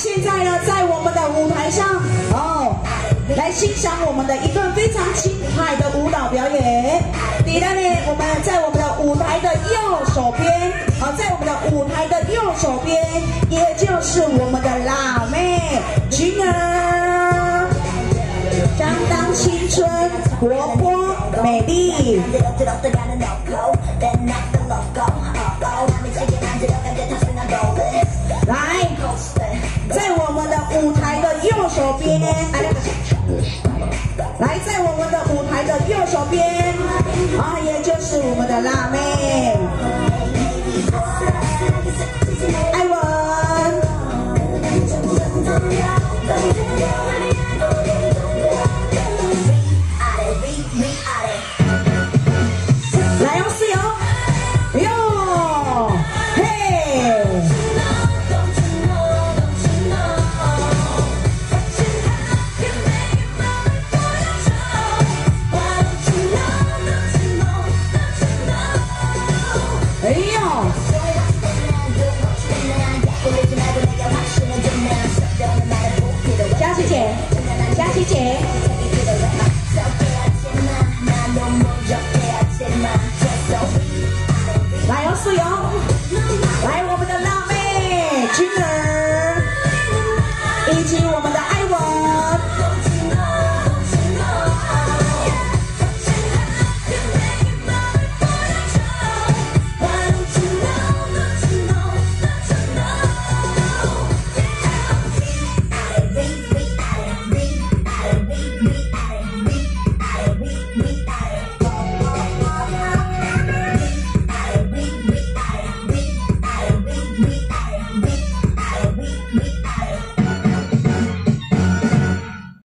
现在呢，在我们的舞台上哦，来欣赏我们的一段非常精彩的舞蹈表演。你呢，我们在我们的舞台的右手边，在我们的舞台的右手边，也就是我们的辣妹君儿，相当青春、活泼、美丽。来，在我们的舞台的右手边，来，在我们的舞台的右手边，也就是我们的辣妹艾文。来哦，室友，哟，嘿。哎呦！佳琪姐，佳琪姐。